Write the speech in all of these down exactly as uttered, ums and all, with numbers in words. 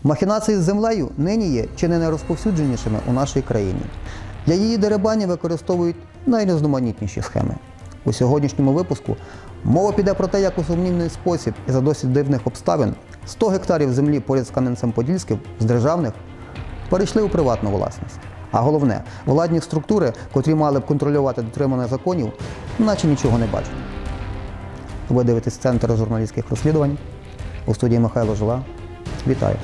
Махінації з землею нині є чи не найрозповсюдженішими у нашій країні. Для її дерибанів використовують найрізноманітніші схеми. У сьогоднішньому випуску мова піде про те, як у сумнівний спосіб і за досить дивних обставин сто гектарів землі поряд з Кам'янцем-Подільським з державних перейшли у приватну власність. А головне, владні структури, котрі мали б контролювати дотримання законів, наче нічого не бачать. Ви дивитесь Центр журналістських розслідувань. У студії Михайло Жила. Вітаю!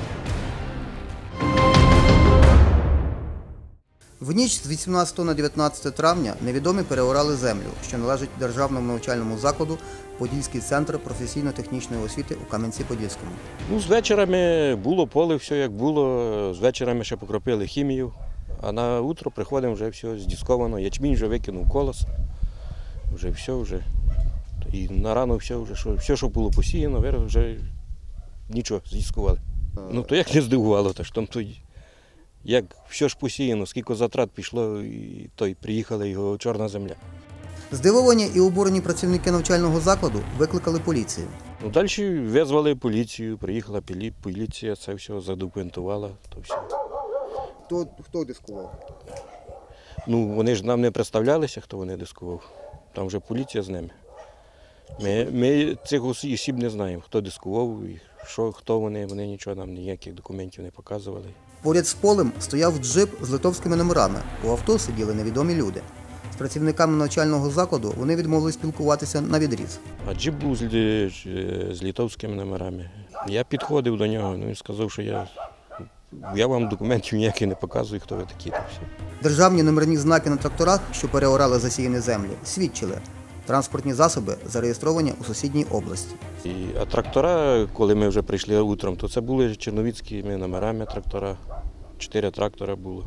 В ніч з вісімнадцятого на дев'ятнадцяте травня невідомі переорали землю, що належить державному навчальному закладу Подільський центр професійно-технічної освіти у Кам'янці-Подільському. Ну, з вечорами було поле, все як було, з вечорами ще покропили хімію, а на утро приходимо, вже все здісковано, ячмінь вже викинув колос, вже все, вже. І на рано все, вже, що, все, що було посіяно, вже нічого, здіскували. Ну, то як не здивувало, то ж там тоді. Як все ж посіяно, скільки затрат пішло, і той приїхала його чорна земля. Здивовані і обурені працівники навчального закладу викликали поліцію. Ну, далі визвали поліцію, приїхала поліція, це все задокументувала. То все. Хто, хто дискував? Ну, вони ж нам не представлялися, хто вони дискував. Там вже поліція з ними. Ми, ми цих осіб не знаємо, хто дискував, і що, хто вони, вони нічого нам, ніяких документів не показували. Поряд з полем стояв джип з литовськими номерами. У авто сиділи невідомі люди. З працівниками навчального закладу вони відмовились спілкуватися на відріз. А джип був з, з литовськими номерами. Я підходив до нього, ну, він сказав, що я, я вам документів ніяких не показую, хто ви такі. Та все. Державні номерні знаки на тракторах, що переорали засіяні землі, свідчили. Транспортні засоби зареєстровані у сусідній області. І, а трактора, коли ми вже прийшли утром, то це були черновіцькими номерами трактора. Чотири трактора було.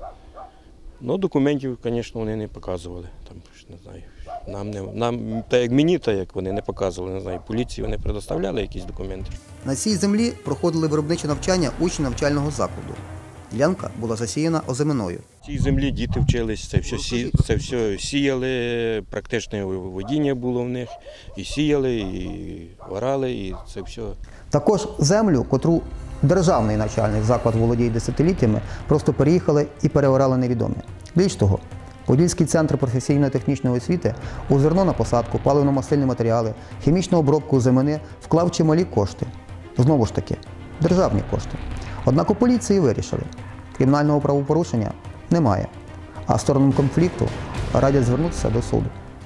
Ну, документів, звісно, вони не показували. Там, не знаю, нам, не, нам, та як мені, та як вони не показували, не знаю, поліції вони предоставляли якісь документи. На цій землі проходили виробниче навчання учні навчального закладу. Ділянка була засіяна озиминою. В цій землі діти вчились, це все, сі, це все сіяли, практичне водіння було в них, і сіяли, і орали, і це все. Також землю, котру державний навчальний заклад володіє десятиліттями, просто переїхали і переорали невідомі. Більш того, Подільський центр професійно-технічної освіти у зерно на посадку, паливно-мастильні матеріали, хімічну обробку землі вклав чималі кошти. Знову ж таки, державні кошти. Однак у поліції вирішили, кримінального правопорушення немає, а сторонам конфлікту радять звернутися до суду.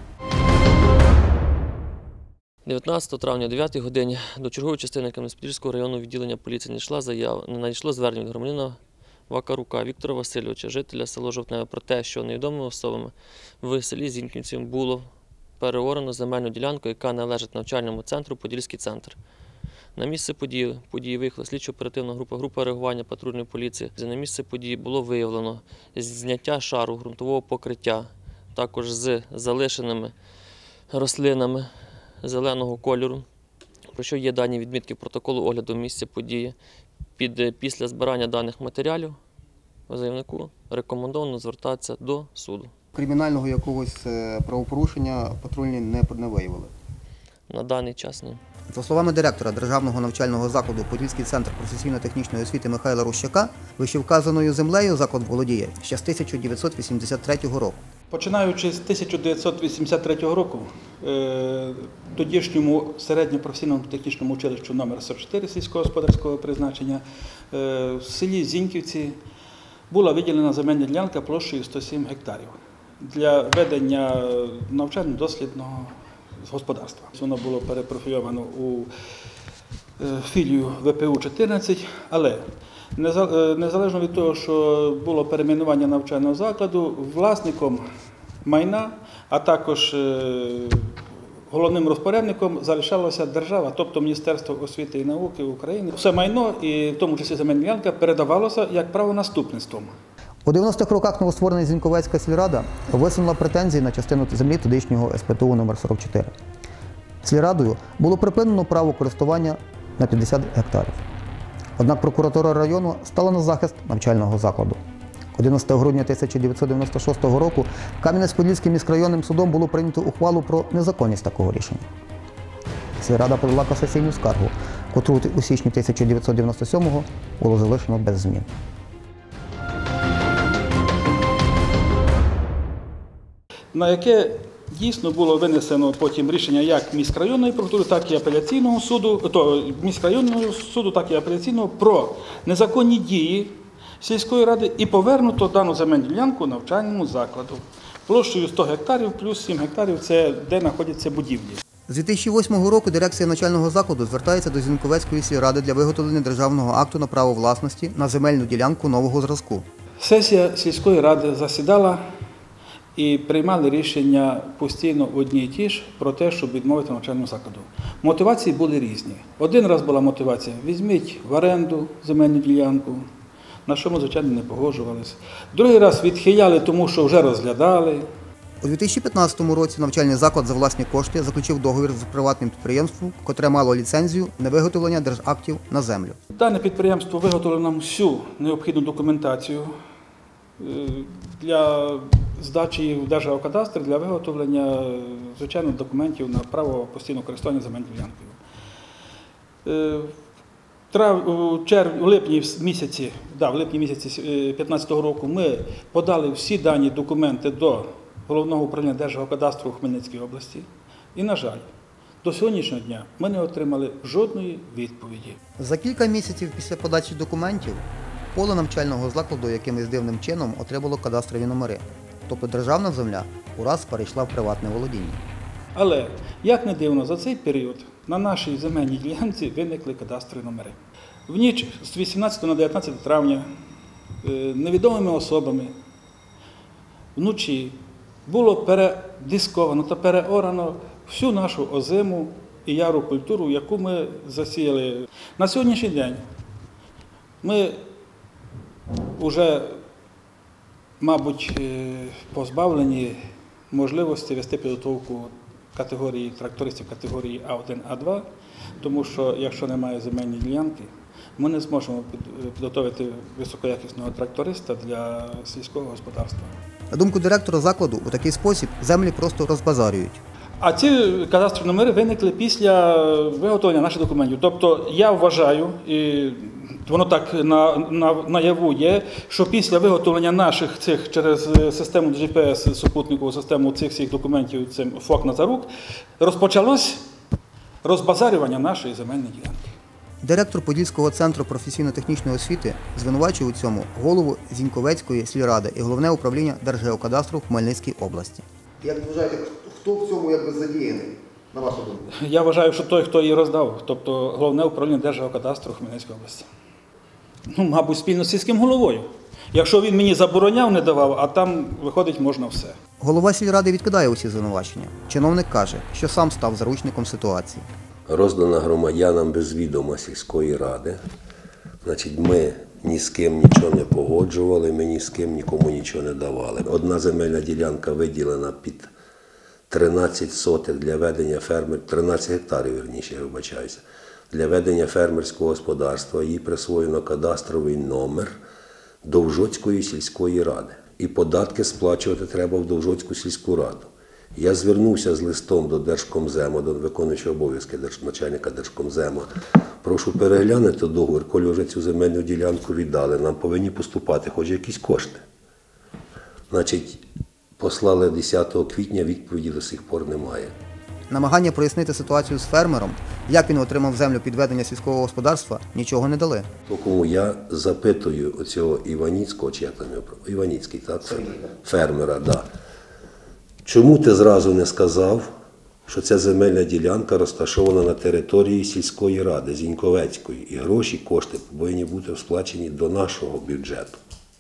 дев'ятнадцятого травня о дев'ятій годині до чергової частини Кам'янець-Подільського районного відділення поліції надійшла заява, надійшло звернення від громадянина Вакарука Віктора Васильовича, жителя села Жовтневе, про те, що невідомими особами в селі Зіньківці було переорано земельну ділянку, яка належить навчальному центру Подільський центр. На місце події, події виїхала слідчо-оперативна група, група реагування патрульної поліції. На місце події було виявлено зняття шару ґрунтового покриття, також з залишеними рослинами зеленого кольору, про що є дані відмітки протоколу огляду місця події. Під, після збирання даних матеріалів заявнику рекомендовано звертатися до суду. Кримінального якогось правопорушення патрульні не, не виявили? На даний час ні. За словами директора Державного навчального закладу Подільський центр професійно-технічної освіти Михайла Рущака, вищевказаною землею заклад володіє ще з тисяча дев'ятсот вісімдесят третього року. Починаючи з тисяча дев'ятсот вісімдесят третього року, тодішньому середньопрофесійному технічному училищу номер сорок чотири сільськогосподарського призначення в селі Зіньківці була виділена земельна ділянка площею сто сім гектарів для ведення навчально-дослідного господарства. Воно було перепрофільовано у філію ве пе у чотирнадцять, але незалежно від того, що було перейменування навчального закладу, власником майна, а також головним розпорядником залишалася держава, тобто Міністерство освіти і науки України. Все майно, і в тому числі земельна ділянка, передавалося як правонаступництвом. У дев'яностих роках новостворена Зіньковецька сільрада висунула претензії на частину землі тодішнього ес пе те у номер сорок чотири. Сільрадою було припинено право користування на п'ятдесят гектарів. Однак прокуратура району стала на захист навчального закладу. одинадцятого грудня тисяча дев'ятсот дев'яносто шостого року Кам'янець-Подільським міськрайонним судом було прийнято ухвалу про незаконність такого рішення. Сільрада подала касаційну скаргу, котру у січні тисяча дев'ятсот дев'яносто сьомого було залишено без змін. На яке дійсно було винесено потім рішення як міськрайонної прокуратури, так і апеляційного суду, то міськрайонного суду, так і апеляційного про незаконні дії сільської ради і повернуто дану земельну ділянку навчальному закладу площею сто гектарів плюс сім гектарів – це де знаходяться будівлі. З дві тисячі восьмого року дирекція навчального закладу звертається до Зіньковецької сільради для виготовлення державного акту на право власності на земельну ділянку нового зразку. Сесія сільської ради засідала і приймали рішення постійно одні і ті ж про те, щоб відмовити навчальному закладу. Мотивації були різні. Один раз була мотивація – візьміть в оренду земельну ділянку, на що ми, звичайно, не погоджувалися. Другий раз відхиляли, тому що вже розглядали. У дві тисячі п'ятнадцятому році навчальний заклад за власні кошти заключив договір з приватним підприємством, котре мало ліцензію на виготовлення держактів на землю. Дане підприємство виготовило нам всю необхідну документацію е, для здачі в Держгеокадастр, для виготовлення, звичайно, документів на право постійного користування земельною ділянкою. Е, Трав, у, черв, у липні місяці, да, в липні місяці дві тисячі п'ятнадцятого року ми подали всі дані документи до Головного управління Держгеокадастру у Хмельницькій області. І, на жаль, до сьогоднішнього дня ми не отримали жодної відповіді. За кілька місяців після подачі документів поле навчального закладу якимось дивним чином отримало кадастрові номери. Тобто державна земля ураз перейшла в приватне володіння. Але, як не дивно, за цей період на нашій земельній ділянці виникли кадастрові номери. В ніч з вісімнадцятого на дев'ятнадцяте травня невідомими особами вночі було передисковано та переорано всю нашу озиму і яру культуру, яку ми засіяли. На сьогоднішній день ми вже, мабуть, позбавлені можливості вести підготовку категорії трактористів категорії А один, А два, тому що якщо немає земельної ділянки, ми не зможемо підготовити високоякісного тракториста для сільського господарства. На думку директора закладу, у такий спосіб землі просто розбазарюють. А ці кадастрові номери виникли після виготовлення наших документів. Тобто я вважаю, і воно так на, на, наяву є, що після виготовлення наших цих через систему джі пі ес, супутникову систему цих всіх документів, цим ФОК «Назарук», розпочалось розбазарювання нашої земельної ділянки. Директор Подільського центру професійно-технічної освіти звинувачує у цьому голову Зіньковецької сільради і головне управління Держгеокадастру в Хмельницькій області. Як вважаєте, хто в цьому якби задіяний, на вашу думку? Я вважаю, що той, хто її роздав, тобто головне управління Держгеокадастру в Хмельницькій області. Ну, мабуть, спільно з сільським головою. Якщо він мені забороняв, не давав, а там, виходить, можна все. Голова сільради відкидає усі звинувачення. Чиновник каже, що сам став заручником ситуації. Роздана громадянам без відома сільської ради. Значить, ми ні з ким нічого не погоджували, ми ні з ким нікому нічого не давали. Одна земельна ділянка виділена під тринадцять сотих для ведення фермер, тринадцять гектарів, вірніше, я вибачаюся, для ведення фермерського господарства. Їй присвоєно кадастровий номер Довжоцької сільської ради. І податки сплачувати треба в Довжоцьку сільську раду. Я звернувся з листом до Держкомзему, до виконуючого обов'язки начальника Держкомзему. Прошу переглянути договір, коли вже цю земельну ділянку віддали. Нам повинні поступати хоч якісь кошти. Значить, послали десятого квітня, відповіді до сих пор немає. Намагання прояснити ситуацію з фермером, як він отримав землю під ведення сільського господарства, нічого не дали. Тому я запитую оцього Іваніцького, чи як там його, Іваніцький, так? Фермера, да. Чому ти зразу не сказав, що ця земельна ділянка розташована на території сільської ради Зіньковецької, і гроші, кошти повинні бути сплачені до нашого бюджету?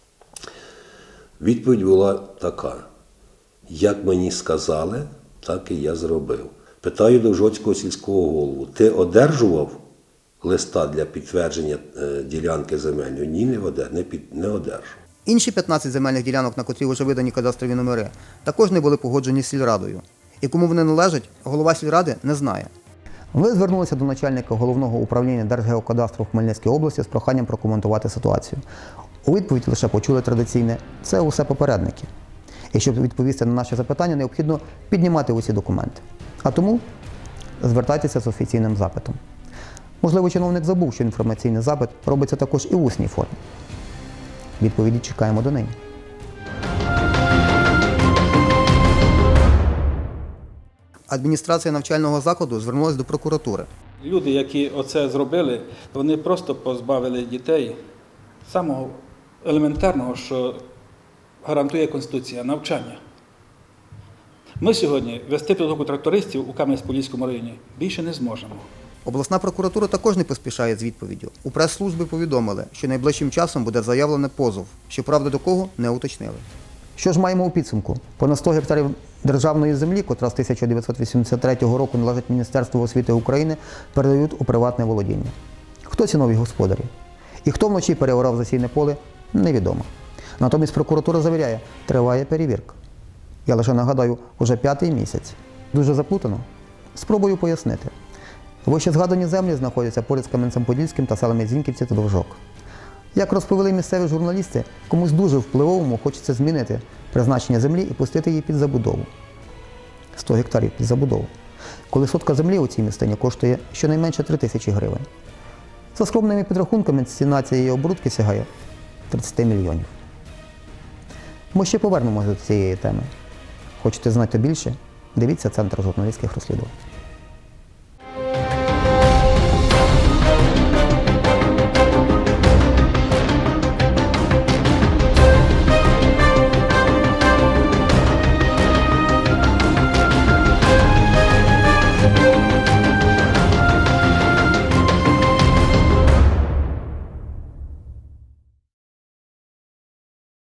Відповідь була така: як мені сказали, так і я зробив. Питаю Довжоцького сільського голову: ти одержував листа для підтвердження е, ділянки земельної? Ні, не одержав. Не, під, не одержав. Інші п'ятнадцять земельних ділянок, на котрі вже видані кадастрові номери, також не були погоджені з сільрадою. І кому вони належать, голова сільради не знає. Ви звернулися до начальника головного управління Держгеокадастру в Хмельницькій області з проханням прокоментувати ситуацію. У відповідь лише почули традиційне «це усе попередники». І щоб відповісти на наші запитання, необхідно піднімати усі документи. А тому звертайтеся з офіційним запитом. Можливо, чиновник забув, що інформаційний запит робиться також і в усній формі. Відповіді чекаємо донині. Адміністрація навчального закладу звернулася до прокуратури. Люди, які оце зробили, вони просто позбавили дітей самого елементарного, що гарантує Конституція – навчання. Ми сьогодні вести підготовку трактористів у Кам'янець-Подільському районі більше не зможемо. Обласна прокуратура також не поспішає з відповіддю. У прес-службі повідомили, що найближчим часом буде заявлений позов. Щоправда, до кого – не уточнили. Що ж маємо у підсумку? Понад сто гектарів державної землі, котра з тисяча дев'ятсот вісімдесят третього року належить Міністерству освіти України, передають у приватне володіння. Хто ці нові господарі? І хто вночі переорав засійне поле – невідомо. Натомість прокуратура завіряє – триває перевірка. Я лише нагадаю, уже п'ятий місяць. Дуже заплутано? Спробую пояснити. Вище згадані землі знаходяться поряд з Кам'янцем-Подільським та селами Зіньківці та Довжок. Як розповіли місцеві журналісти, комусь дуже впливовому хочеться змінити призначення землі і пустити її під забудову. сто гектарів під забудову. Коли сотка землі у цій містині коштує щонайменше три тисячі гривень. За скромними підрахунками ціна цієї оборудки сягає тридцять мільйонів. Ми ще повернемося до цієї теми. Хочете знати більше? Дивіться Центр журналістських розслідувань.